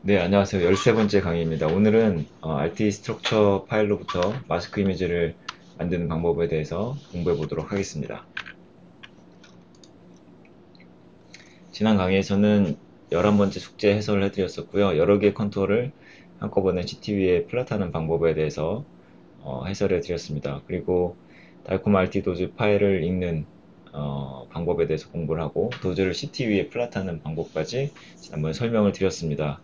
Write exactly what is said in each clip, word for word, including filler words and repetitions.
네, 안녕하세요. 열세 번째 강의입니다. 오늘은 어, 알티 스트럭처 파일로부터 마스크 이미지를 만드는 방법에 대해서 공부해 보도록 하겠습니다. 지난 강의에서는 열한 번째 숙제 해설을 해드렸었고요. 여러 개의 컨투어를 한꺼번에 씨티비에 플랫하는 방법에 대해서 어, 해설해 드렸습니다. 그리고 달콤 알티 도즈 파일을 읽는 어, 방법에 대해서 공부를 하고 도즈를 씨티비에 플랫하는 방법까지 지난번에 설명을 드렸습니다.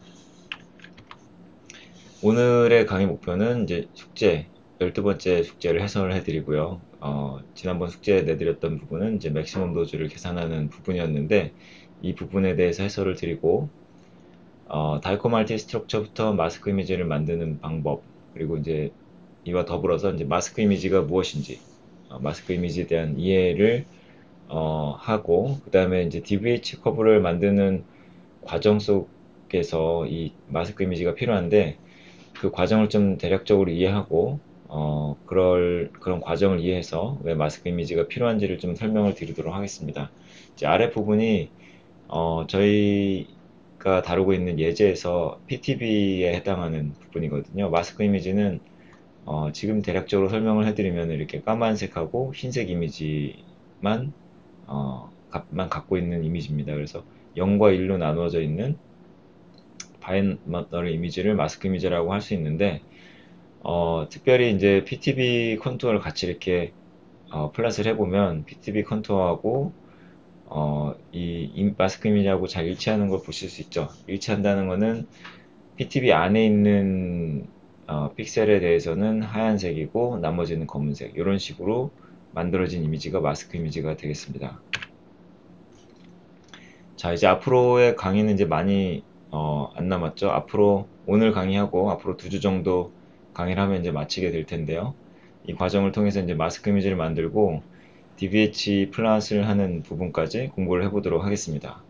오늘의 강의 목표는 이제 숙제, 열두 번째 숙제를 해설을 해드리고요. 어, 지난번 숙제에 내드렸던 부분은 이제 맥시멈 도즈를 계산하는 부분이었는데, 이 부분에 대해서 해설을 드리고, 어, 달콤알티 스트럭처부터 마스크 이미지를 만드는 방법, 그리고 이제 이와 더불어서 이제 마스크 이미지가 무엇인지, 어, 마스크 이미지에 대한 이해를 어, 하고, 그 다음에 이제 디비에이치 커브를 만드는 과정 속에서 이 마스크 이미지가 필요한데, 그 과정을 좀 대략적으로 이해하고 어, 그럴 그런 과정을 이해해서 왜 마스크 이미지가 필요한지를 좀 설명을 드리도록 하겠습니다. 이제 아래 부분이 어, 저희가 다루고 있는 예제에서 피티비에 해당하는 부분이거든요. 마스크 이미지는 어, 지금 대략적으로 설명을 해드리면 이렇게 까만색하고 흰색 이미지만 어, 만 갖고 있는 이미지입니다. 그래서 영과 일로 나누어져 있는 바이너리 이미지를 마스크 이미지라고 할 수 있는데, 어, 특별히 이제 피티비 컨투어를 같이 이렇게 어, 플랫을 해보면 피티비 컨투어하고 어, 이, 이 마스크 이미지하고 잘 일치하는 걸 보실 수 있죠. 일치한다는 거는 피티비 안에 있는 어, 픽셀에 대해서는 하얀색이고 나머지는 검은색, 이런 식으로 만들어진 이미지가 마스크 이미지가 되겠습니다. 자, 이제 앞으로의 강의는 이제 많이 어, 안 남았죠. 앞으로 오늘 강의하고 앞으로 두 주 정도 강의를 하면 이제 마치게 될 텐데요. 이 과정을 통해서 이제 마스크 이미지를 만들고 디비에이치 플랫을 하는 부분까지 공부를 해보도록 하겠습니다.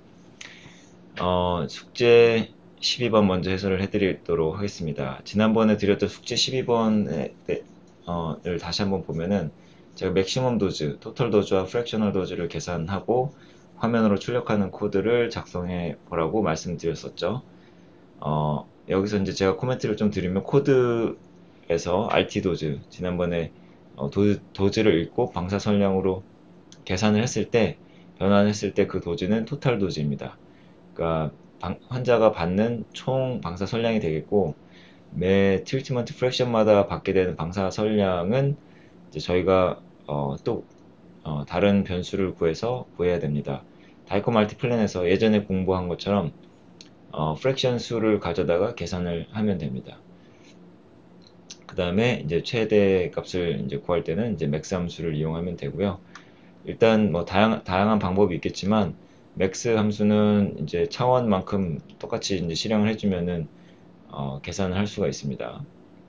어, 숙제 십이 번 먼저 해설을 해드리도록 하겠습니다. 지난번에 드렸던 숙제 십이 번을 다시 한번 보면은 제가 맥시멈 도즈, 토탈 도즈와 프랙셔널 도즈를 계산하고 화면으로 출력하는 코드를 작성해 보라고 말씀드렸었죠. 어, 여기서 이제 제가 코멘트를 좀 드리면 코드에서 알티 도즈, 지난번에 어, 도, 도즈를 읽고 방사 선량으로 계산을 했을 때, 변환했을 때 그 도즈는 토탈 도즈입니다. 그러니까 방- 환자가 받는 총 방사 선량이 되겠고, 매 트리트먼트 프랙션마다 받게 되는 방사 선량은 이제 저희가 어, 또 어, 다른 변수를 구해서 구해야 됩니다. 다이코 말티 플랜에서 예전에 공부한 것처럼 어, 프랙션 수를 가져다가 계산을 하면 됩니다. 그 다음에 이제 최대 값을 이제 구할 때는 이제 맥스 함수를 이용하면 되고요. 일단 뭐 다양, 다양한 방법이 있겠지만 맥스 함수는 이제 차원만큼 똑같이 이제 실행을 해주면은 어, 계산을 할 수가 있습니다.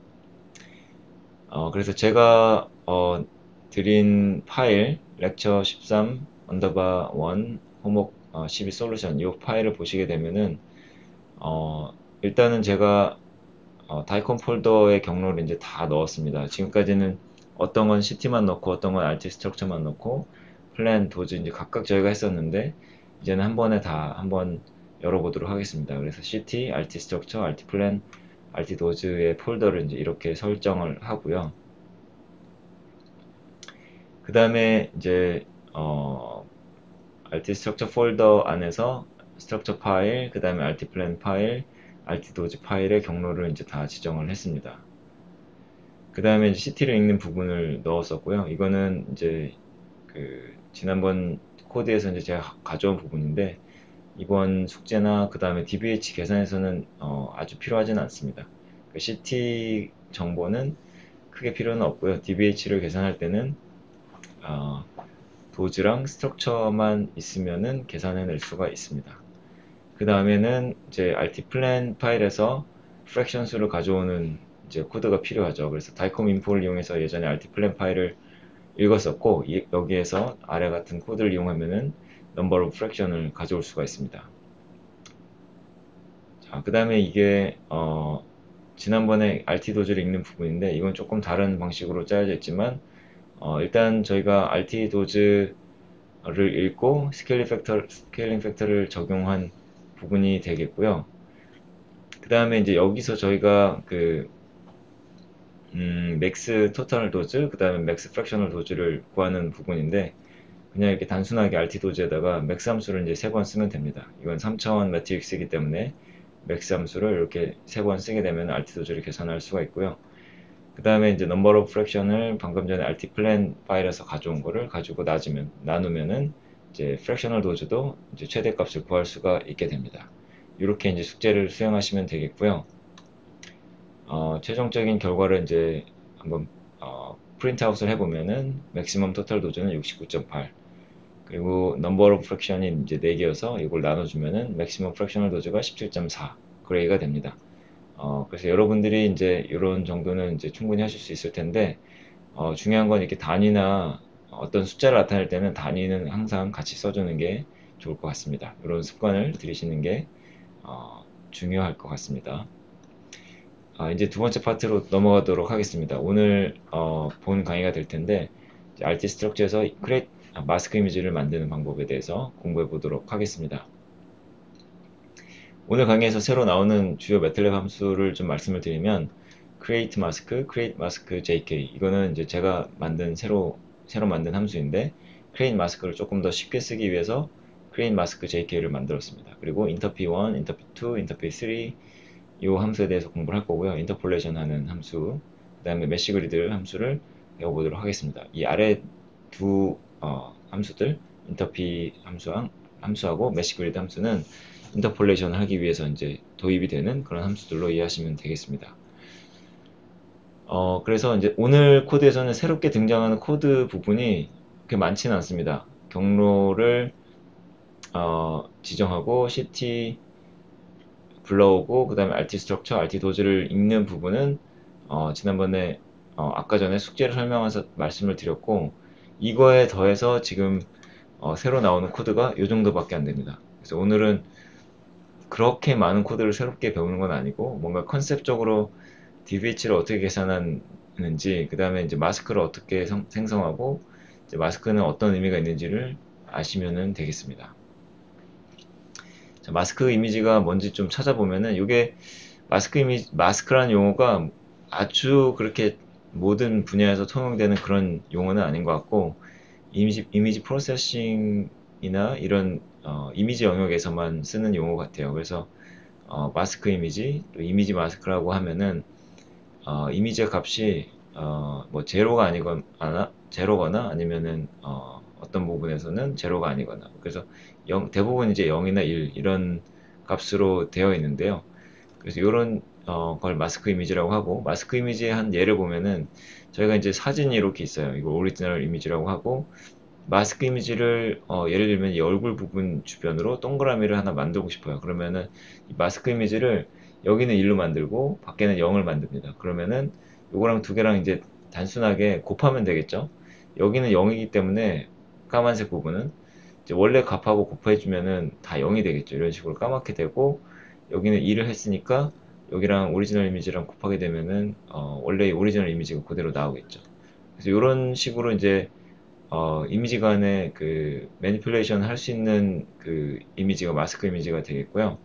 어, 그래서 제가 어, 드린 파일 렉처 십삼 언더바 일 호목 어, 십이 솔루션 이 파일을 보시게 되면은 어, 일단은 제가 어, 다이콘 폴더의 경로를 이제 다 넣었습니다. 지금까지는 어떤 건 씨티만 넣고 어떤 건 알티 스트럭처만 넣고 플랜 도즈 이제 각각 저희가 했었는데, 이제는 한 번에 다 한번 열어보도록 하겠습니다. 그래서 씨티, 알티 스트럭처, 알티 플랜, 알티 도즈의 폴더를 이제 이렇게 설정을 하고요. 그 다음에 이제 어, 알티 스트럭처 폴더 안에서 스트럭처 파일, 그 다음에 알티 플랜 파일, 알티 도즈 파일의 경로를 이제 다 지정을 했습니다. 그 다음에 씨티를 읽는 부분을 넣었었고요. 이거는 이제 그 지난번 코드에서 이제 제가 가져온 부분인데, 이번 숙제나 그 다음에 디비에이치 계산에서는 어, 아주 필요하지는 않습니다. 그 씨티 정보는 크게 필요는 없고요. 디비에이치를 계산할 때는 어, 도즈랑 스트럭처만 있으면은 계산해낼 수가 있습니다. 그 다음에는 이제 알티 플랜 파일에서 프랙션 수를 가져오는 이제 코드가 필요하죠. 그래서 다이콤 인포를 이용해서 예전에 알티 플랜 파일을 읽었었고, 이- 여기에서 아래 같은 코드를 이용하면은 넘버 오브 프랙션을 가져올 수가 있습니다. 자, 그 다음에 이게 어, 지난번에 알티 도즈를 읽는 부분인데, 이건 조금 다른 방식으로 짜여져 있지만 어, 일단 저희가 알티 도즈를 읽고 스케일링 팩터, 스케일링 팩터를 적용한 부분이 되겠고요. 그 다음에 이제 여기서 저희가 그 음, 맥스 토탈 도즈, 그 다음에 맥스 프랙셔널 도즈를 구하는 부분인데, 그냥 이렇게 단순하게 알티 도즈에다가 맥스 함수를 이제 세 번 쓰면 됩니다. 이건 삼 차원 매트릭스이기 때문에 맥스 함수를 이렇게 세 번 쓰게 되면 알티 도즈를 계산할 수가 있고요. 그 다음에 이제 넘버 오브 프랙션을 방금 전에 알티 플랜 파일에서 가져온 거를 가지고 나누면, 나누면은 이제 프랙셔널 도즈도 이제 최대값을 구할 수가 있게 됩니다. 이렇게 이제 숙제를 수행하시면 되겠고요. 어, 최종적인 결과를 이제 한번 어, 프린트아웃을 해보면은 맥시멈 토탈 도즈는 육십구 점 팔, 그리고 넘버 오브 프랙션이 이제 네 개여서 이걸 나눠주면은 맥시멈 프랙셔널 도즈가 십칠 점 사 그레이가 됩니다. 어, 그래서 여러분들이 이제 이런 정도는 이제 충분히 하실 수 있을 텐데, 어, 중요한 건 이렇게 단위나 어떤 숫자를 나타낼 때는 단위는 항상 같이 써주는 게 좋을 것 같습니다. 이런 습관을 들이시는 게 어, 중요할 것 같습니다. 아, 이제 두 번째 파트로 넘어가도록 하겠습니다. 오늘 어, 본 강의가 될 텐데, 알티 스트럭처에서 크레 아, 마스크 이미지를 만드는 방법에 대해서 공부해 보도록 하겠습니다. 오늘 강의에서 새로 나오는 주요 매틀랩 함수를 좀 말씀을 드리면, create mask, create mask jk, 이거는 이제 제가 만든 새로 새로 만든 함수인데, create mask를 조금 더 쉽게 쓰기 위해서 create mask jk를 만들었습니다. 그리고 interp 일, interp 이, interp 삼, 이 함수에 대해서 공부를 할 거고요. 인터폴레이션 하는 함수, 그 다음에 메쉬 그리드 함수를 배워보도록 하겠습니다. 이 아래 두 어, 함수들, 인터피 함수랑, 함수하고 메쉬 그리드 함수는 인터폴레이션을 하기 위해서 이제 도입이 되는 그런 함수들로 이해하시면 되겠습니다. 어, 그래서 이제 오늘 코드에서는 새롭게 등장하는 코드 부분이 그렇게 많지는 않습니다. 경로를 어, 지정하고 시티 불러오고, 그 다음에 알티 스트럭처, 알티 도즈를 읽는 부분은 어, 지난번에 어, 아까 전에 숙제를 설명해서 말씀을 드렸고, 이거에 더해서 지금 어, 새로 나오는 코드가 이 정도밖에 안 됩니다. 그래서 오늘은 그렇게 많은 코드를 새롭게 배우는 건 아니고, 뭔가 컨셉적으로 디비에이치를 어떻게 계산하는지, 그 다음에 이제 마스크를 어떻게 성, 생성하고, 이제 마스크는 어떤 의미가 있는지를 아시면 되겠습니다. 자, 마스크 이미지가 뭔지 좀 찾아보면은, 이게 마스크 이미지, 마스크라는 용어가 아주 그렇게 모든 분야에서 통용되는 그런 용어는 아닌 것 같고, 이미지, 이미지 프로세싱이나 이런 어, 이미지 영역에서만 쓰는 용어 같아요. 그래서 어, 마스크 이미지, 또 이미지 마스크라고 하면은 어, 이미지 값이 어, 뭐 제로가 아니거나 제로거나 아니면은 어, 어떤 부분에서는 제로가 아니거나, 그래서 영, 대부분 이제 영이나 일 이런 값으로 되어 있는데요. 그래서 이런 어, 걸 마스크 이미지라고 하고, 마스크 이미지의 한 예를 보면은 저희가 이제 사진이 이렇게 있어요. 이거 오리지널 이미지라고 하고, 마스크 이미지를 어, 예를 들면 이 얼굴 부분 주변으로 동그라미를 하나 만들고 싶어요. 그러면은 이 마스크 이미지를 여기는 일로 만들고 밖에는 영을 만듭니다. 그러면은 요거랑 두 개랑 이제 단순하게 곱하면 되겠죠. 여기는 영이기 때문에 까만색 부분은 이제 원래 값하고 곱해주면은 다 영이 되겠죠. 이런 식으로 까맣게 되고, 여기는 일을 했으니까 여기랑 오리지널 이미지랑 곱하게 되면은 어, 원래 오리지널 이미지가 그대로 나오겠죠. 그래서 이런 식으로 이제 어, 이미지 간의 그 매니플레이션 할 수 있는 그 이미지가 마스크 이미지가 되겠고요.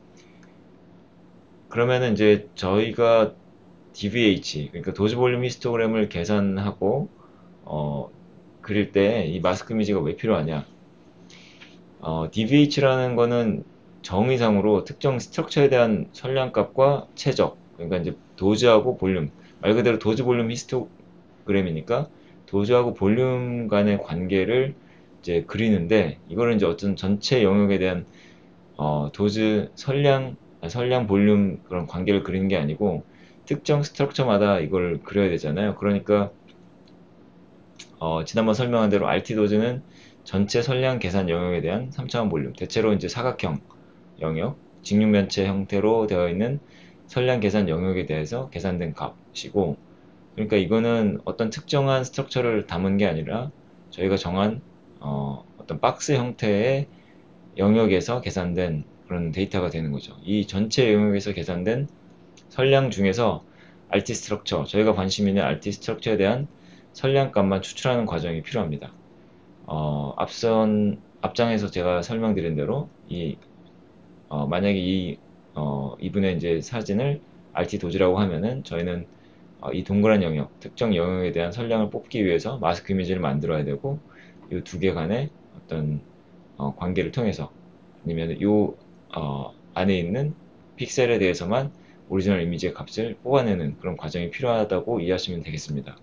그러면은 이제 저희가 디비에이치, 그러니까 도즈 볼륨 히스토그램을 계산하고 어, 그릴 때 이 마스크 이미지가 왜 필요하냐? 어, 디비에이치라는 거는 정의상으로 특정 스트럭처에 대한 선량값과 최적, 그러니까 이제 도즈하고 볼륨, 말 그대로 도즈 볼륨 히스토그램이니까 도즈하고 볼륨 간의 관계를 이제 그리는데, 이거는 이제 어떤 전체 영역에 대한 어, 도즈 선량, 아, 선량 볼륨 그런 관계를 그리는 게 아니고 특정 스트럭처마다 이걸 그려야 되잖아요. 그러니까 어, 지난번 설명한 대로 알티 도즈는 전체 선량 계산 영역에 대한 삼 차원 볼륨, 대체로 이제 사각형 영역, 직육면체 형태로 되어 있는 선량 계산 영역에 대해서 계산된 값이고, 그러니까 이거는 어떤 특정한 스트럭처를 담은 게 아니라 저희가 정한 어, 어떤 박스 형태의 영역에서 계산된 그런 데이터가 되는 거죠. 이 전체 영역에서 계산된 선량 중에서 알티 스트럭처, 저희가 관심 있는 알티 스트럭처에 대한 선량값만 추출하는 과정이 필요합니다. 어, 앞선 앞장에서 제가 설명드린 대로 이 어, 만약에 이 어, 이분의 이제 사진을 알티 도지라고 하면은 저희는 어, 이 동그란 영역, 특정 영역에 대한 선량을 뽑기 위해서 마스크 이미지를 만들어야 되고 이 두 개 간의 어떤 어, 관계를 통해서 아니면 이 어, 안에 있는 픽셀에 대해서만 오리지널 이미지의 값을 뽑아내는 그런 과정이 필요하다고 이해하시면 되겠습니다.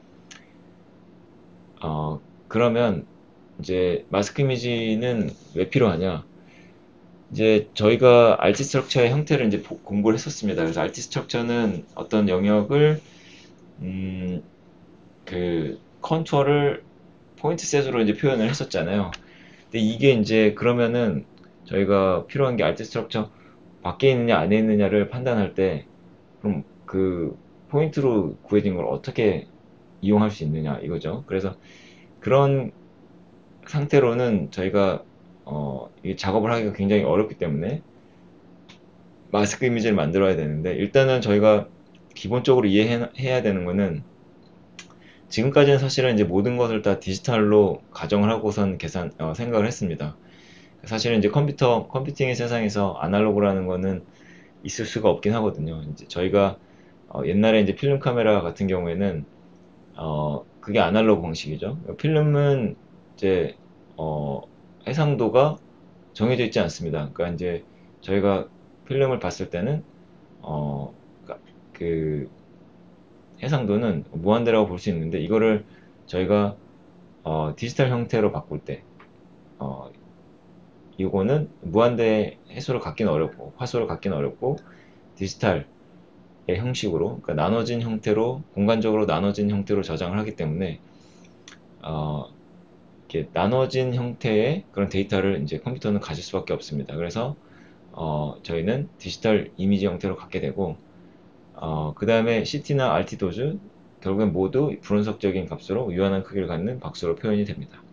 어, 그러면 이제 마스크 이미지는 왜 필요하냐? 이제 저희가 알티 스트럭처의 형태를 이제 보- 공부를 했었습니다. 그래서 알티 스트럭처는 어떤 영역을 음, 그 컨투어를 포인트 셋으로 이제 표현을 했었잖아요. 근데 이게 이제 그러면은 저희가 필요한 게 알티 스트럭처 밖에 있느냐 안에 있느냐를 판단할 때 그럼 그 포인트로 구해진 걸 어떻게 이용할 수 있느냐 이거죠. 그래서 그런 상태로는 저희가 어, 이 작업을 하기가 굉장히 어렵기 때문에 마스크 이미지를 만들어야 되는데 일단은 저희가 기본적으로 이해해야 되는 거는 지금까지는 사실은 이제 모든 것을 다 디지털로 가정을 하고선 계산 어, 생각을 했습니다. 사실은 이제 컴퓨터 컴퓨팅의 세상에서 아날로그라는 거는 있을 수가 없긴 하거든요. 이제 저희가 어, 옛날에 이제 필름 카메라 같은 경우에는 어, 그게 아날로그 방식이죠. 필름은 이제 어, 해상도가 정해져 있지 않습니다. 그러니까 이제 저희가 필름을 봤을 때는 어, 그러니까 그 해상도는 무한대라고 볼 수 있는데 이거를 저희가 어, 디지털 형태로 바꿀 때 어, 이거는 무한대 해소를 갖기는 어렵고 화소를 갖기는 어렵고 디지털의 형식으로 그러니까 나눠진 형태로 공간적으로 나눠진 형태로 저장을 하기 때문에 어, 이렇게 나눠진 형태의 그런 데이터를 이제 컴퓨터는 가질 수밖에 없습니다. 그래서 어, 저희는 디지털 이미지 형태로 갖게 되고 어, 그 다음에 씨티나 알티 도즈 결국엔 모두 불원석적인 값으로 유한한 크기를 갖는 박수로 표현이 됩니다.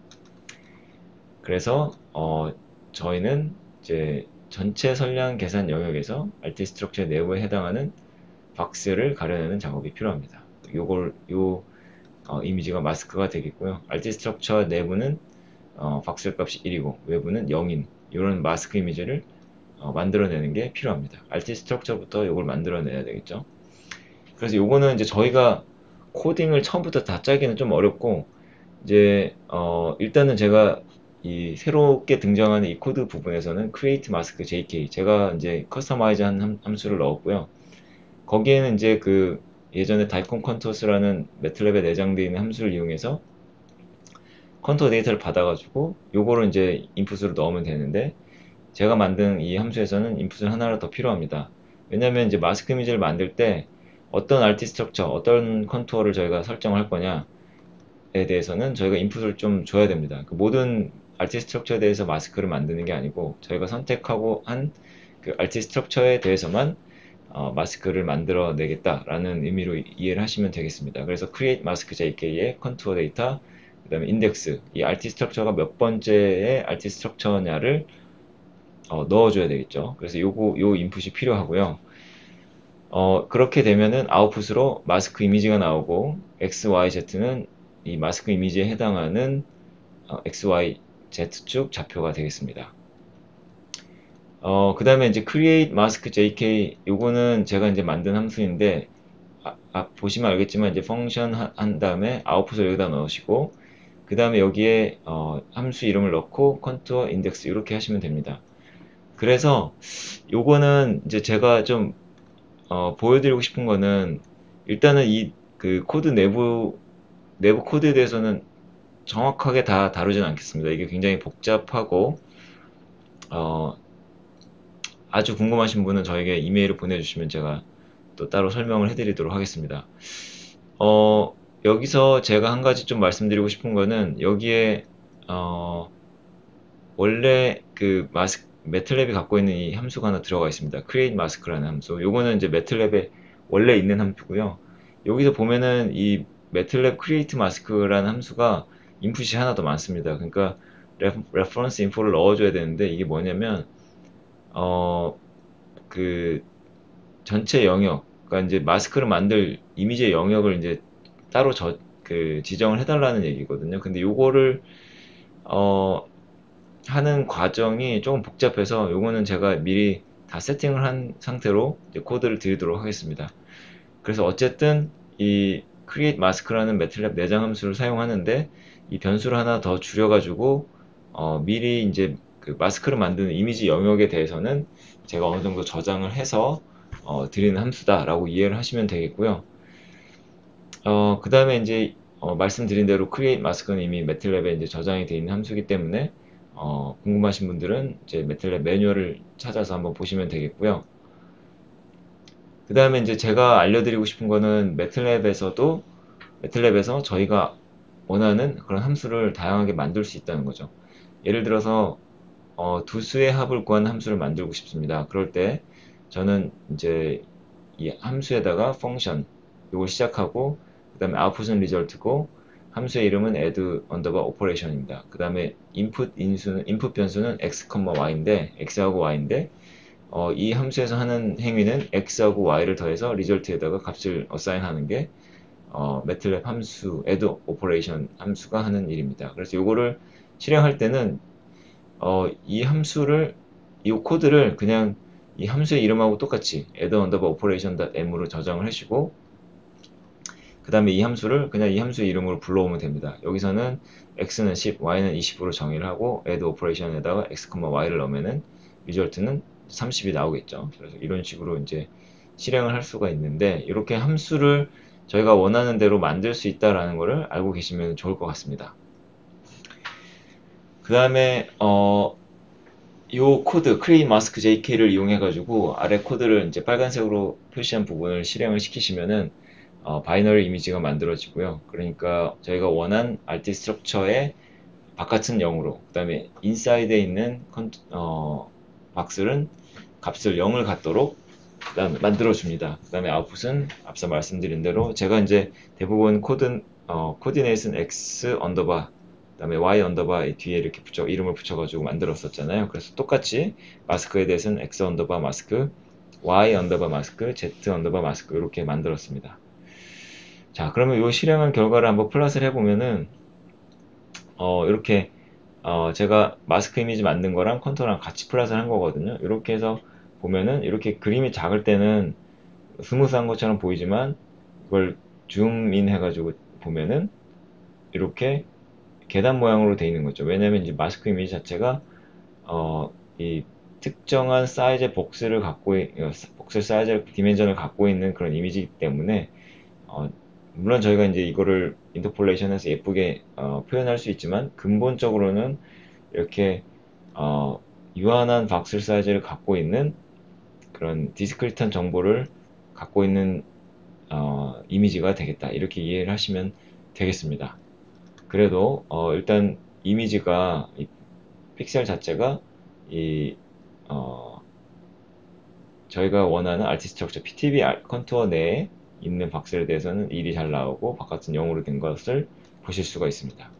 그래서 어, 저희는 이제 전체 선량 계산 영역에서 알티 스트럭처 내부에 해당하는 박스를 가려내는 작업이 필요합니다. 요걸 요 어, 이미지가 마스크가 되겠고요. 알티 스트럭처 내부는 어, 박스 값이 일이고 외부는 영인 이런 마스크 이미지를 어, 만들어내는 게 필요합니다. 알티 스트럭처부터 이걸 만들어내야 되겠죠. 그래서 요거는 이제 저희가 코딩을 처음부터 다 짜기는 좀 어렵고 이제 어 일단은 제가 이 새롭게 등장하는 이 코드 부분에서는 create mask jk 제가 이제 커스터마이즈 한 함- 함수를 넣었고요. 거기에는 이제 그 예전에 다이콘 컨토스라는 매틀랩에 내장되어 있는 함수를 이용해서 컨토 데이터를 받아가지고 요거를 이제 인풋으로 넣으면 되는데 제가 만든 이 함수에서는 인풋을 하나가 더 필요합니다. 왜냐면 이제 마스크 이미지를 만들 때 어떤 알티 스트럭처, 어떤 컨투어를 저희가 설정할 거냐에 대해서는 저희가 인풋을 좀 줘야 됩니다. 그 모든 알티 스트럭처에 대해서 마스크를 만드는 게 아니고 저희가 선택하고 한 그 알티 스트럭처에 대해서만 어, 마스크를 만들어 내겠다라는 의미로 이해를 하시면 되겠습니다. 그래서 create mask jk의 컨투어 데이터, 그 다음에 인덱스, 이 알티 스트럭처가 몇 번째의 알티 스트럭처냐를 어, 넣어줘야 되겠죠. 그래서 요거, 요 인풋이 필요하고요. 어, 그렇게 되면은 아웃풋으로 마스크 이미지가 나오고 X, Y, Z는 이 마스크 이미지에 해당하는 어, X, Y, Z축 좌표가 되겠습니다. 어, 그 다음에 이제 create mask jk 요거는 제가 이제 만든 함수인데 아, 아, 보시면 알겠지만 이제 펑션 하- 한 다음에 아웃풋을 여기다 넣으시고 그 다음에 여기에 어, 함수 이름을 넣고 컨투어 인덱스 이렇게 하시면 됩니다. 그래서 요거는 이제 제가 좀 어, 보여드리고 싶은 거는 일단은 이 그 코드 내부 내부 코드에 대해서는 정확하게 다 다루진 않겠습니다. 이게 굉장히 복잡하고 어, 아주 궁금하신 분은 저에게 이메일을 보내주시면 제가 또 따로 설명을 해드리도록 하겠습니다. 어, 여기서 제가 한 가지 좀 말씀드리고 싶은 거는 여기에 어, 원래 그 마스 매틀랩이 갖고 있는 이 함수가 하나 들어가 있습니다. create mask라는 함수. 요거는 이제 매틀랩에 원래 있는 함수고요. 여기서 보면은 이 매틀랩 create mask라는 함수가 인풋이 하나 더 많습니다. 그러니까 reference info를 넣어줘야 되는데 이게 뭐냐면 어 그 전체 영역, 그러니까 이제 마스크를 만들 이미지의 영역을 이제 따로 저 그 지정을 해달라는 얘기거든요. 근데 요거를 어 하는 과정이 조금 복잡해서 요거는 제가 미리 다 세팅을 한 상태로 이제 코드를 드리도록 하겠습니다. 그래서 어쨌든 이 create mask라는 매틀랩 내장 함수를 사용하는데 이 변수를 하나 더 줄여가지고 어, 미리 이제 그 마스크를 만드는 이미지 영역에 대해서는 제가 어느 정도 저장을 해서 어, 드리는 함수다라고 이해를 하시면 되겠고요. 어, 그 다음에 이제 어, 말씀드린 대로 create mask는 이미 매틀랩에 이제 저장이 되어 있는 함수이기 때문에 어, 궁금하신 분들은 이제 매틀랩 매뉴얼을 찾아서 한번 보시면 되겠고요. 그 다음에 이제 제가 알려드리고 싶은 거는 매틀랩에서도 매틀랩에서 저희가 원하는 그런 함수를 다양하게 만들 수 있다는 거죠. 예를 들어서 어, 두 수의 합을 구하는 함수를 만들고 싶습니다. 그럴 때 저는 이제 이 함수에다가 펑션 이걸 시작하고 그 다음에 output은 result고 함수의 이름은 add underbar operation입니다. 그 다음에 input 인수는 input 변수는 x, y인데 x하고 y인데 어, 이 함수에서 하는 행위는 x하고 y를 더해서 result에다가 값을 assign 하는 게 어, 매틀랩 함수 add operation 함수가 하는 일입니다. 그래서 이거를 실행할 때는 어, 이 함수를 이 코드를 그냥 이 함수의 이름하고 똑같이 add underbar operation.m으로 저장을 하시고 그 다음에 이 함수를 그냥 이 함수의 이름으로 불러오면 됩니다. 여기서는 x는 십, y는 이십으로 정의를 하고 add operation에다가 x, y를 넣으면은 result는 삼십이 나오겠죠. 그래서 이런 식으로 이제 실행을 할 수가 있는데 이렇게 함수를 저희가 원하는 대로 만들 수 있다라는 것을 알고 계시면 좋을 것 같습니다. 그 다음에 어, 요 코드 create mask jk를 이용해 가지고 아래 코드를 이제 빨간색으로 표시한 부분을 실행을 시키시면은 어, 바이너리 이미지가 만들어지고요. 그러니까 저희가 원한 알티 스트럭처의 바깥은 영으로, 그 다음에 인사이드에 있는 컨, 어, 박스는 값을 영을 갖도록 그다음에 만들어줍니다. 그 다음에 아웃풋은 앞서 말씀드린 대로 제가 이제 대부분 코드 어, 코디네이션 x 언더바 그다음에 y 언더바 뒤에 이렇게 붙여 이름을 붙여가지고 만들었었잖아요. 그래서 똑같이 마스크에 대해서는 x 언더바 마스크, y 언더바 마스크, z 언더바 마스크 이렇게 만들었습니다. 자, 그러면 이 실행한 결과를 한번 플롯을 해보면은 어, 이렇게 어, 제가 마스크 이미지 만든 거랑 컨트롤랑 같이 플롯을 한 거거든요. 이렇게 해서 보면은 이렇게 그림이 작을 때는 스무스한 것처럼 보이지만 이걸 줌인 해가지고 보면은 이렇게 계단 모양으로 되어 있는 거죠. 왜냐면 이제 마스크 이미지 자체가 어, 이 특정한 사이즈의 복스를 갖고 있, 어, 복스 사이즈 디멘전을 갖고 있는 그런 이미지이기 때문에 어, 물론 저희가 이제 이거를 인터폴레이션해서 예쁘게 어, 표현할 수 있지만 근본적으로는 이렇게 어, 유한한 박스 사이즈를 갖고 있는 그런 디스크리트한 정보를 갖고 있는 어, 이미지가 되겠다 이렇게 이해를 하시면 되겠습니다. 그래도 어, 일단 이미지가 이 픽셀 자체가 이 어, 저희가 원하는 알티 스트럭처 피티비 컨투어 내에 있는 박스에 대해서는 일이 잘 나오고 바깥은 영어로 된 것을 보실 수가 있습니다.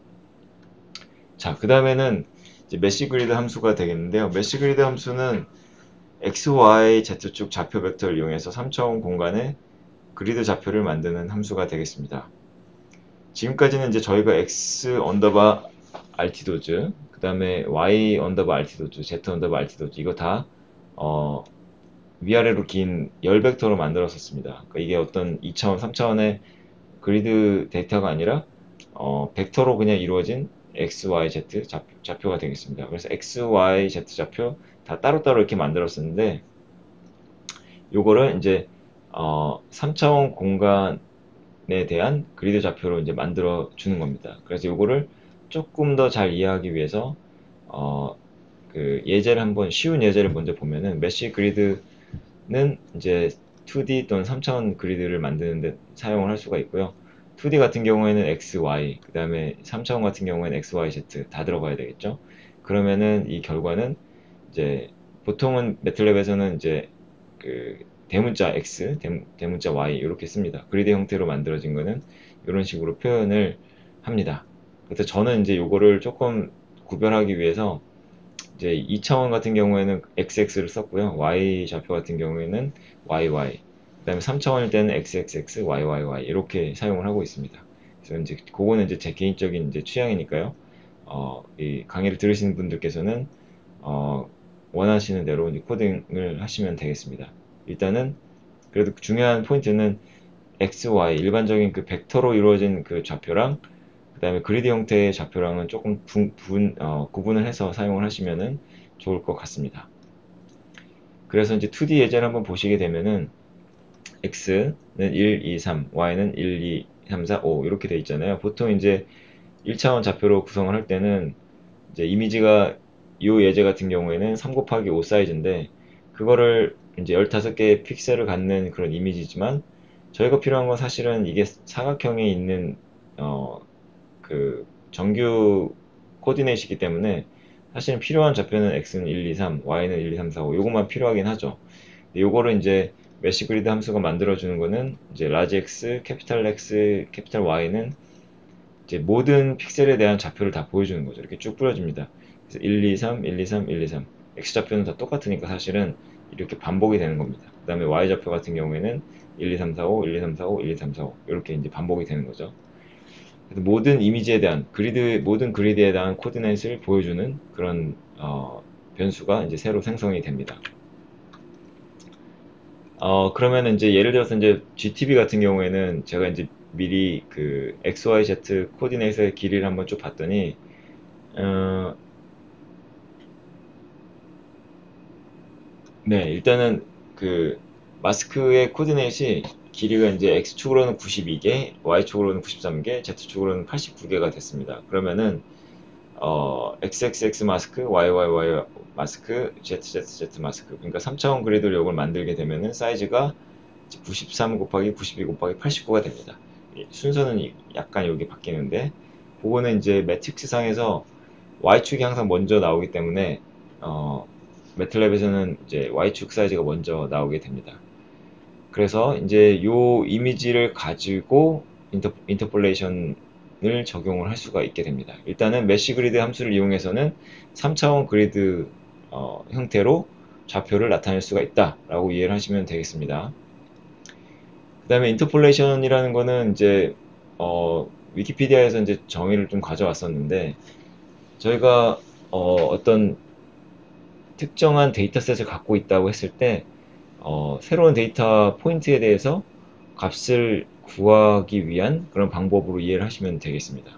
자, 그 다음에는 메시 그리드 함수가 되겠는데요. 메시 그리드 함수는 x, y, z축 좌표 벡터를 이용해서 삼 차원 공간에 그리드 좌표를 만드는 함수가 되겠습니다. 지금까지는 이제 저희가 x 언더바 알티도즈, 그 다음에 y 언더바 알티도즈, z 언더바 알티도즈 이거 다 어, 위아래로 긴 열 벡터로 만들었었습니다. 그러니까 이게 어떤 이 차원, 삼 차원의 그리드 데이터가 아니라 어, 벡터로 그냥 이루어진 x, y, z 좌표, 좌표가 되겠습니다. 그래서 x, y, z 좌표 다 따로따로 이렇게 만들었었는데 요거를 이제 어, 삼 차원 공간에 대한 그리드 좌표로 이제 만들어 주는 겁니다. 그래서 요거를 조금 더 잘 이해하기 위해서 어, 그 예제를 한번 쉬운 예제를 먼저 보면은 메시 그리드는 이제 투 디 또는 삼 차원 그리드를 만드는 데 사용을 할 수가 있고요. 투 디 같은 경우에는 x, y, 그 다음에 삼 차원 같은 경우에는 x, y, z 다 들어가야 되겠죠. 그러면은 이 결과는 이제 보통은 매틀랩에서는 이제 그 대문자 x, 대, 문자 y 이렇게 씁니다. 그리드 형태로 만들어진 거는 이런 식으로 표현을 합니다. 그래서 저는 이제 요거를 조금 구별하기 위해서 이제 이 차원 같은 경우에는 엑스엑스를 썼고요. y 좌표 같은 경우에는 와이와이. 그다음에 삼 차원일 때는 엑스엑스엑스, 와이와이와이 이렇게 사용을 하고 있습니다. 그래서 이제 그거는 이제 제 개인적인 이제 취향이니까요. 어, 이 강의를 들으시는 분들께서는 어, 원하시는 대로 이제 코딩을 하시면 되겠습니다. 일단은 그래도 중요한 포인트는 x, y 일반적인 그 벡터로 이루어진 그 좌표랑 그 다음에 그리드 형태의 좌표랑은 조금 분, 분, 어, 구분을 해서 사용을 하시면은 좋을 것 같습니다. 그래서 이제 투 디 예제를 한번 보시게 되면은 x는 일, 이, 삼, y는 일, 이, 삼, 사, 오 이렇게 돼 있잖아요. 보통 이제 일 차원 좌표로 구성을 할 때는 이제 이미지가 이 예제 같은 경우에는 삼 곱하기 오 사이즈인데 그거를 이제 십오 개의 픽셀을 갖는 그런 이미지지만 저희가 필요한 건 사실은 이게 사각형에 있는 어 그 정규 코디네이트이기 때문에 사실은 필요한 좌표는 x는 일, 이, 삼, y는 일, 이, 삼, 사, 오 요것만 필요하긴 하죠. 요거를 이제 메시 그리드 함수가 만들어주는 거는 이제 large x, capital X, capital Y는 이제 모든 픽셀에 대한 좌표를 다 보여주는 거죠. 이렇게 쭉 뿌려줍니다. 그래서 일, 이, 삼, 일, 이, 삼, 일, 이, 삼. x 좌표는 다 똑같으니까 사실은 이렇게 반복이 되는 겁니다. 그 다음에 y 좌표 같은 경우에는 일, 이, 삼, 사, 오, 일, 이, 삼, 사, 오, 일, 이, 삼, 사, 오 이렇게 이제 반복이 되는 거죠. 그래서 모든 이미지에 대한 그리드 모든 그리드에 대한 코디네이트를 보여주는 그런 어, 변수가 이제 새로 생성이 됩니다. 어, 그러면 이제 예를 들어서 이제 지티비 같은 경우에는 제가 이제 미리 그 엑스 와이 제트 코디네이트의 길이를 한번 쭉 봤더니, 어, 네, 일단은 그 마스크의 코디네이트이 길이가 이제 X축으로는 구십이 개, Y축으로는 구십삼 개, Z축으로는 팔십구 개가 됐습니다. 그러면은, 어, 엑스 엑스 엑스 마스크, 와이 와이 와이 마스크, 제트 제트 제트 마스크. 그러니까 삼 차원 그리드를 이걸 만들게 되면은 사이즈가 구십삼 곱하기 구십이 곱하기 팔십구가 됩니다. 순서는 약간 여기 바뀌는데, 그거는 이제 매트릭스 상에서 Y축이 항상 먼저 나오기 때문에, 어, 매틀랩에서는 이제 Y축 사이즈가 먼저 나오게 됩니다. 그래서 이제 요 이미지를 가지고 인터, 인터폴레이션을 적용을 할 수가 있게 됩니다. 일단은 메쉬 그리드 함수를 이용해서는 삼 차원 그리드 어, 형태로 좌표를 나타낼 수가 있다라고 이해를 하시면 되겠습니다. 그 다음에 인터폴레이션이라는 거는 이제 어, 위키피디아에서 이제 정의를 좀 가져왔었는데 저희가 어, 어떤 특정한 데이터셋을 갖고 있다고 했을 때 어, 새로운 데이터 포인트에 대해서 값을 구하기 위한 그런 방법으로 이해를 하시면 되겠습니다.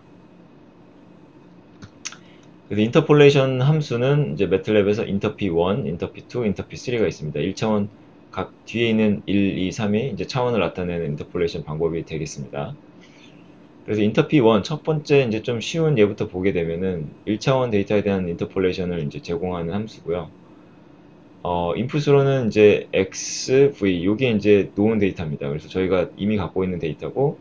그래서 인터폴레이션 함수는 이제 매틀랩에서 인터피 일, 인터피 이, 인터피 삼가 있습니다. 일 차원 각 뒤에 있는 일, 이, 삼이 이제 차원을 나타내는 인터폴레이션 방법이 되겠습니다. 그래서 인터피 일 첫 번째 이제 좀 쉬운 예부터 보게 되면은 일 차원 데이터에 대한 인터폴레이션을 이제 제공하는 함수고요. 어, 인풋으로는 이제 xv, 요게 이제 놓은 데이터입니다. 그래서 저희가 이미 갖고 있는 데이터고,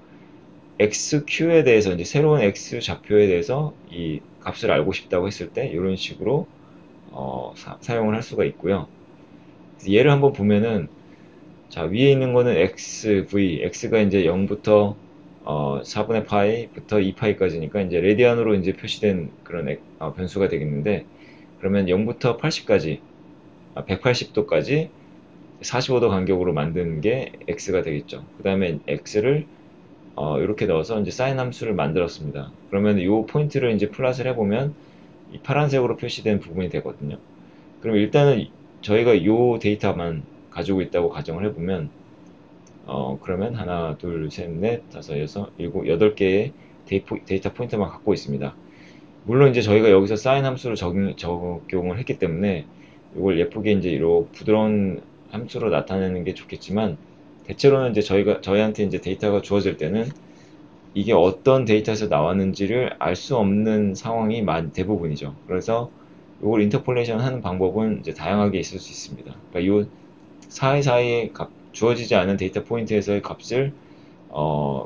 xq에 대해서 이제 새로운 x 좌표에 대해서 이 값을 알고 싶다고 했을 때, 이런 식으로 어, 사, 용을할 수가 있고요. 얘를 한번 보면은, 자, 위에 있는 거는 xv, x가 이제 영부터 어, 사분의 파이부터 이 파이까지니까 이제 레디안으로 이제 표시된 그런 액, 어, 변수가 되겠는데, 그러면 영부터 팔십까지, 백팔십 도까지 사십오 도 간격으로 만드는 게 x가 되겠죠. 그 다음에 x를 어, 이렇게 넣어서 이제 사인 함수를 만들었습니다. 그러면 이 포인트를 이제 플롯을 해보면 이 파란색으로 표시된 부분이 되거든요. 그럼 일단은 저희가 이 데이터만 가지고 있다고 가정을 해보면 어, 그러면 하나, 둘, 셋, 넷, 다섯, 여섯, 일곱, 여덟 개의 데이터 포인트만 갖고 있습니다. 물론 이제 저희가 여기서 사인 함수를 적용, 적용을 했기 때문에 이걸 예쁘게 이제 이런 부드러운 함수로 나타내는 게 좋겠지만 대체로는 이제 저희가 저희한테 이제 데이터가 주어질 때는 이게 어떤 데이터에서 나왔는지를 알 수 없는 상황이 대부분이죠. 그래서 이걸 인터폴레이션 하는 방법은 이제 다양하게 있을 수 있습니다. 그러니까 이 사이사이에 값, 주어지지 않은 데이터 포인트에서의 값을 어,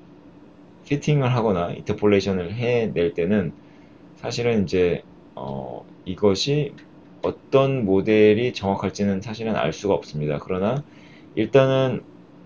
피팅을 하거나 인터폴레이션을 해낼 때는 사실은 이제 어, 이것이 어떤 모델이 정확할지는 사실은 알 수가 없습니다. 그러나 일단은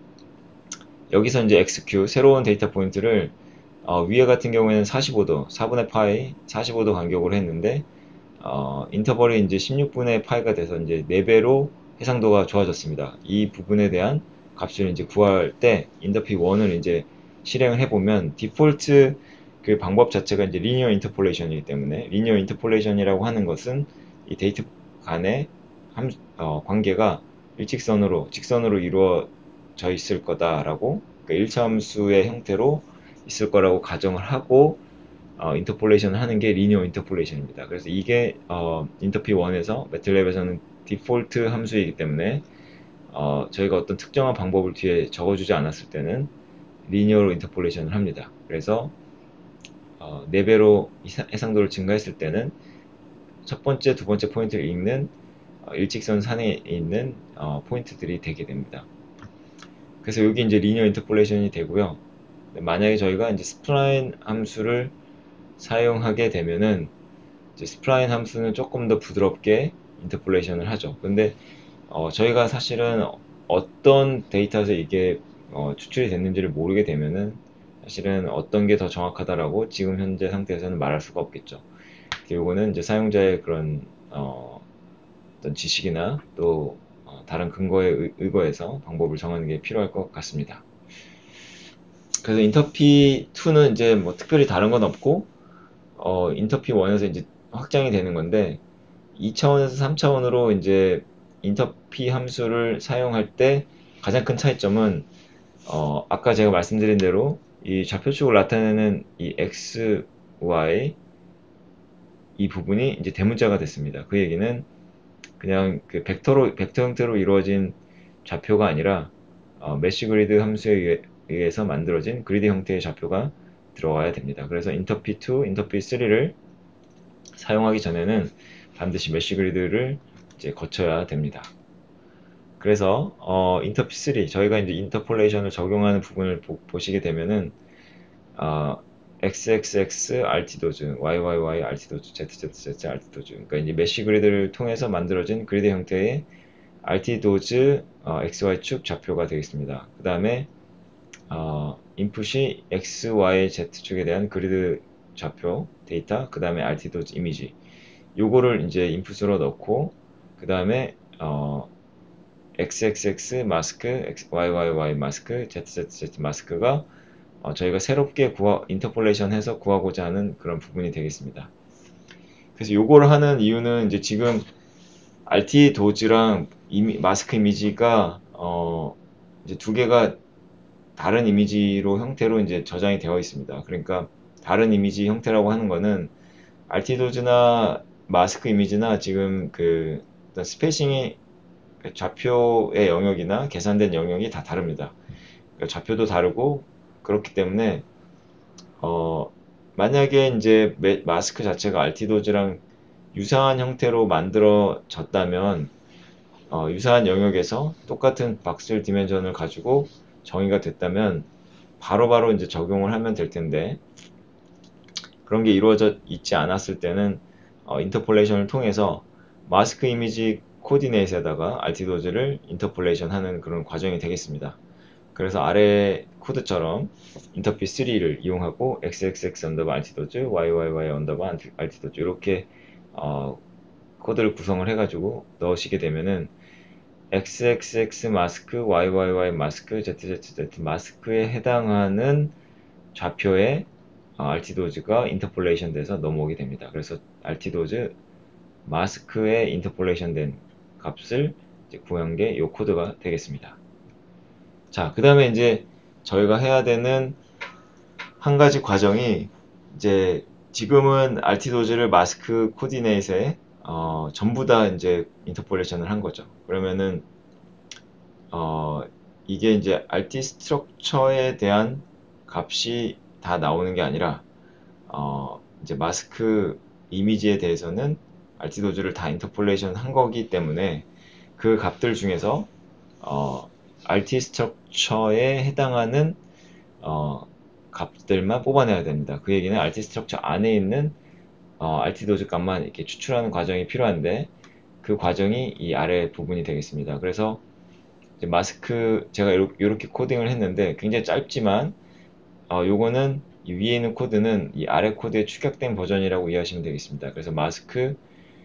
여기서 이제 엑스큐 새로운 데이터 포인트를 어, 위에 같은 경우에는 사십오 도, 사분의 파이, 사십오 도 간격으로 했는데 어, 인터벌이 이제 십육 분의 파이가 돼서 이제 네 배로 해상도가 좋아졌습니다. 이 부분에 대한 값을 이제 구할 때 인터피 일을 이제 실행을 해보면 디폴트 그 방법 자체가 이제 리니어 인터폴레이션이기 때문에 리니어 인터폴레이션이라고 하는 것은 이 데이터 간의 함, 어, 관계가 일직선으로 직선으로 이루어져 있을 거다라고, 그러니까 일 차 함수의 형태로 있을 거라고 가정을 하고 어, 인터폴레이션을 하는 게 리니어 인터폴레이션입니다. 그래서 이게 어, 인터피 일에서 매틀랩에서는 디폴트 함수이기 때문에 어, 저희가 어떤 특정한 방법을 뒤에 적어주지 않았을 때는 리니어로 인터폴레이션을 합니다. 그래서 어, 네 배로 해상도를 증가했을 때는 첫 번째, 두 번째 포인트를 읽는 어, 일직선 산에 있는 어, 포인트들이 되게 됩니다. 그래서 여기 이제 리니어 인터폴레이션이 되고요. 만약에 저희가 이제 스프라인 함수를 사용하게 되면은 이제 스프라인 함수는 조금 더 부드럽게 인터폴레이션을 하죠. 근데 어, 저희가 사실은 어떤 데이터에서 이게 어, 추출이 됐는지를 모르게 되면은 사실은 어떤 게 더 정확하다라고 지금 현재 상태에서는 말할 수가 없겠죠. 요거는 이제 사용자의 그런 어, 어떤 지식이나 또 어, 다른 근거에 의, 의거해서 방법을 정하는 게 필요할 것 같습니다. 그래서 인터피 이는 이제 뭐 특별히 다른 건 없고 어, 인터피 일에서 이제 확장이 되는 건데 이 차원에서 삼 차원으로 이제 인터피 함수를 사용할 때 가장 큰 차이점은 어, 아까 제가 말씀드린 대로 이 좌표축을 나타내는 이 x, y 이 부분이 이제 대문자가 됐습니다. 그 얘기는 그냥 그 벡터로 벡터 형태로 이루어진 좌표가 아니라 어, 메쉬 그리드 함수에 의해, 의해서 만들어진 그리드 형태의 좌표가 들어가야 됩니다. 그래서 인터피 이, 인터피 삼을 사용하기 전에는 반드시 메쉬 그리드를 이제 거쳐야 됩니다. 그래서 어, 인터피 삼 저희가 이제 인터폴레이션을 적용하는 부분을 보, 시게 되면은 어, xxx rt도즈, yyyy rt도즈, zzz rt도즈, 그러니까 이제 메쉬 그리드를 통해서 만들어진 그리드 형태의 rt도즈 어, xy축 좌표가 되겠습니다. 그 다음에 어, 인풋이 x, y, z축에 대한 그리드 좌표 데이터, 그 다음에 rt도즈 이미지, 요거를 이제 인풋으로 넣고 그 다음에 어, xxx 마스크, yyyy 마스크, zzz 마스크가 어, 저희가 새롭게 구하, 인터폴레이션 해서 구하고자 하는 그런 부분이 되겠습니다. 그래서 요거를 하는 이유는 이제 지금 알티 도즈랑 이미, 마스크 이미지가 어, 이제 두 개가 다른 이미지로 형태로 이제 저장이 되어 있습니다. 그러니까 다른 이미지 형태라고 하는 거는 알티 도즈나 마스크 이미지나 지금 그 스페이싱이 좌표의 영역이나 계산된 영역이 다 다릅니다. 그러니까 좌표도 다르고 그렇기 때문에 어, 만약에 이제 마스크 자체가 알티도즈랑 유사한 형태로 만들어졌다면 어, 유사한 영역에서 똑같은 박스 디멘전을 가지고 정의가 됐다면 바로바로 이제 적용을 하면 될 텐데 그런 게 이루어져 있지 않았을 때는 어, 인터폴레이션을 통해서 마스크 이미지 코디네이트에다가 알티도즈를 인터폴레이션 하는 그런 과정이 되겠습니다. 그래서 아래 코드처럼 인터피 삼을 이용하고 xxx 언더바 알티도즈, yyyy 언더바 알티도즈 이렇게 어, 코드를 구성을 해가지고 넣으시게 되면은 xxx 마스크, yyyy 마스크, zzz 마스크에 해당하는 좌표에 어, 알티도즈가 인터폴레이션 돼서 넘어오게 됩니다. 그래서 알티도즈 마스크에 인터폴레이션 된 값을 이제 구한 게 이 코드가 되겠습니다. 자, 그 다음에 이제 저희가 해야 되는 한 가지 과정이 이제 지금은 알티도즈를 마스크 코디네이트에 어, 전부 다 이제 인터폴레이션을 한 거죠. 그러면은 어, 이게 이제 알티 스트럭처에 대한 값이 다 나오는 게 아니라 어, 이제 마스크 이미지에 대해서는 알티도즈를 다 인터폴레이션 한 거기 때문에 그 값들 중에서 어, 알티 스트럭처에 해당하는 어, 값들만 뽑아내야 됩니다. 그 얘기는 알티 스트럭처 안에 있는 어, 알티도즈 값만 이렇게 추출하는 과정이 필요한데 그 과정이 이 아래 부분이 되겠습니다. 그래서 이제 마스크 제가 이렇게 코딩을 했는데 굉장히 짧지만 어, 요거는 이 위에 있는 코드는 이 아래 코드의 축약된 버전이라고 이해하시면 되겠습니다. 그래서 마스크는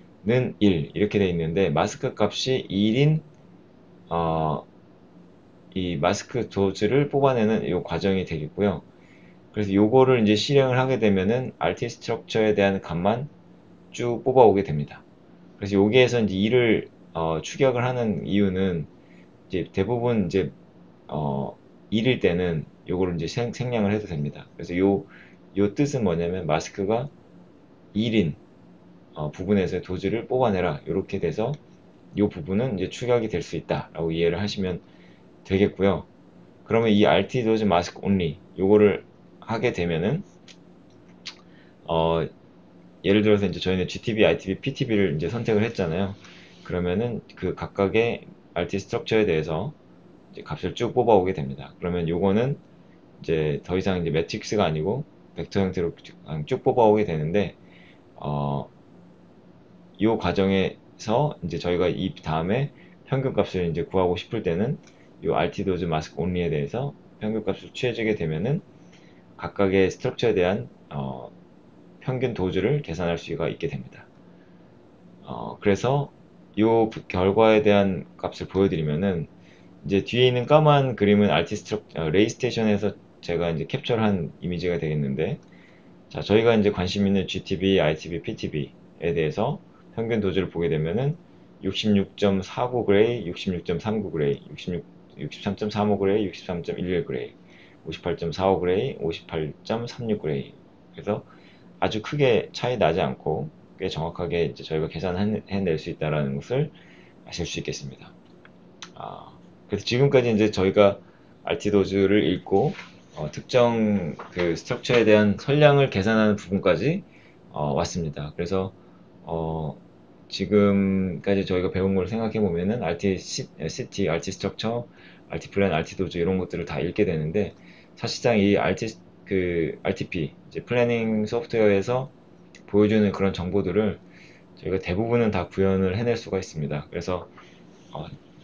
일 이렇게 되어 있는데 마스크 값이 일인 어, 이 마스크 도즈를 뽑아내는 이 과정이 되겠고요. 그래서 요거를 이제 실행을 하게 되면은 알티 스트럭처에 대한 값만 쭉 뽑아오게 됩니다. 그래서 여기에서 이제 이를 어, 추격을 하는 이유는 이제 대부분 이제 어, 일일 때는 요거를 이제 생, 생략을 해도 됩니다. 그래서 요, 요 뜻은 뭐냐면 마스크가 일인 어, 부분에서의 도즈를 뽑아내라 이렇게 돼서 이 부분은 이제 추격이 될 수 있다라고 이해를 하시면 되겠고요. 그러면 이 알티 도즈 마스크 온리 요거를 하게 되면은 어, 예를 들어서 이제 저희는 지티비, 아이티비, 피티비를 이제 선택을 했잖아요. 그러면은 그 각각의 알티 스트럭처에 대해서 이제 값을 쭉 뽑아오게 됩니다. 그러면 요거는 이제 더 이상 이제 매트릭스가 아니고 벡터 형태로 쭉, 쭉 뽑아오게 되는데 어, 이 과정에서 이제 저희가 이 다음에 평균 값을 이제 구하고 싶을 때는 이 알티도즈 마스크 온리에 대해서 평균 값을 취해주게 되면은 각각의 스트럭처에 대한 어, 평균 도즈를 계산할 수가 있게 됩니다. 어, 그래서 이 결과에 대한 값을 보여드리면은 이제 뒤에 있는 까만 그림은 알티 스트럭 어, 레이 스테이션에서 제가 이제 캡처한 이미지가 되겠는데 자 저희가 이제 관심 있는 지티비, 아이티비, 피티비에 대해서 평균 도즈를 보게 되면은 육십육 점 사구 그레이, 육십육 점 삼구 그레이, 육십육, 육십삼 점 삼오 그레이, 육십삼 점 일일 그레이, 오십팔 점 사오 그레이, 오십팔 점 삼육 그레이. 그래서 아주 크게 차이 나지 않고 꽤 정확하게 이제 저희가 계산해낼 수 있다는 것을 아실 수 있겠습니다. 아, 그래서 지금까지 이제 저희가 알티도즈를 읽고 어, 특정 그 스트럭처에 대한 선량을 계산하는 부분까지 어, 왔습니다. 그래서 어, 지금까지 저희가 배운 걸 생각해 보면은 알티 시티, 알티 스트럭처, 알티 플랜, 알티 도즈 이런 것들을 다 읽게 되는데 사실상 이 알티 그 알티피 이제 플래닝 소프트웨어에서 보여주는 그런 정보들을 저희가 대부분은 다 구현을 해낼 수가 있습니다. 그래서 어,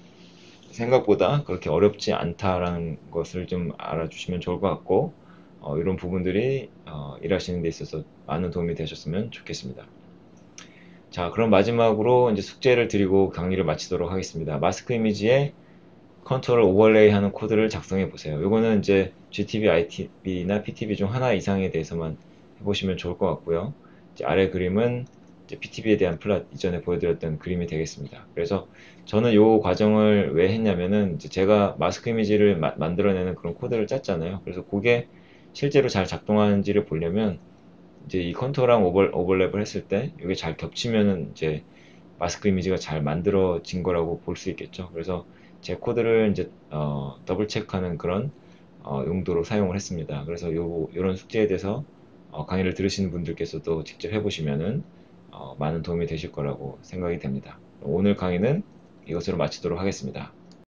생각보다 그렇게 어렵지 않다라는 것을 좀 알아주시면 좋을 것 같고 어, 이런 부분들이 어, 일하시는 데 있어서 많은 도움이 되셨으면 좋겠습니다. 자, 그럼 마지막으로 이제 숙제를 드리고 강의를 마치도록 하겠습니다. 마스크 이미지에 컨트롤 오버레이 하는 코드를 작성해 보세요. 이거는 이제 지티비, 아이티비나 피티비 중 하나 이상에 대해서만 해보시면 좋을 것 같고요. 이제 아래 그림은 이제 피티비에 대한 플랫 이전에 보여드렸던 그림이 되겠습니다. 그래서 저는 이 과정을 왜 했냐면은 이제 제가 마스크 이미지를 마, 만들어내는 그런 코드를 짰잖아요. 그래서 그게 실제로 잘 작동하는지를 보려면 이제 이 컨투어랑 오버, 오버랩을 했을 때 이게 잘 겹치면은 이제 마스크 이미지가 잘 만들어진 거라고 볼 수 있겠죠. 그래서 제 코드를 이제 어, 더블 체크하는 그런 어, 용도로 사용을 했습니다. 그래서 요, 요런 숙제에 대해서 어, 강의를 들으시는 분들께서도 직접 해보시면은 어, 많은 도움이 되실 거라고 생각이 됩니다. 오늘 강의는 이것으로 마치도록 하겠습니다.